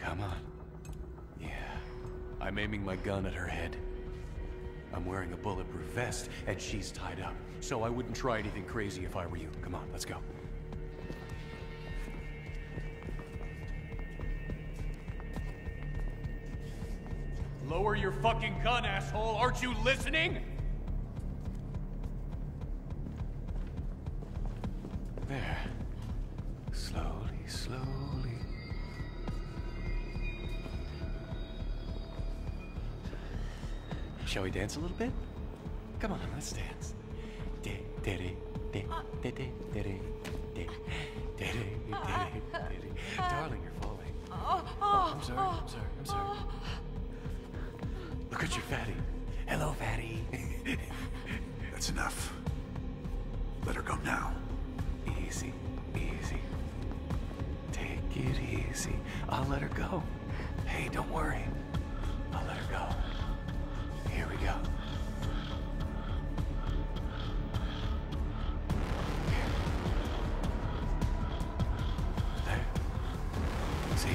Come on. Yeah. I'm aiming my gun at her head. I'm wearing a bulletproof vest, and she's tied up. So I wouldn't try anything crazy if I were you. Come on, let's go. Lower your fucking gun, asshole! Aren't you listening? There. Slowly, slowly. Shall we dance a little bit? Come on, let's dance. Darling, you're falling. Oh, I'm sorry. Look at you, fatty. Hello, fatty. That's enough. Let her go now. Easy, easy. Take it easy. I'll let her go. Hey, don't worry. I'll let her go. Here we go. Here. There. See?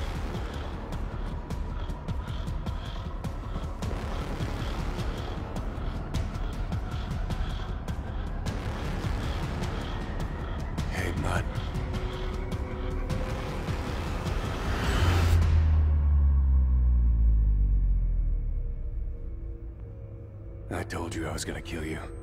Hey, Mutt. I told you I was gonna kill you.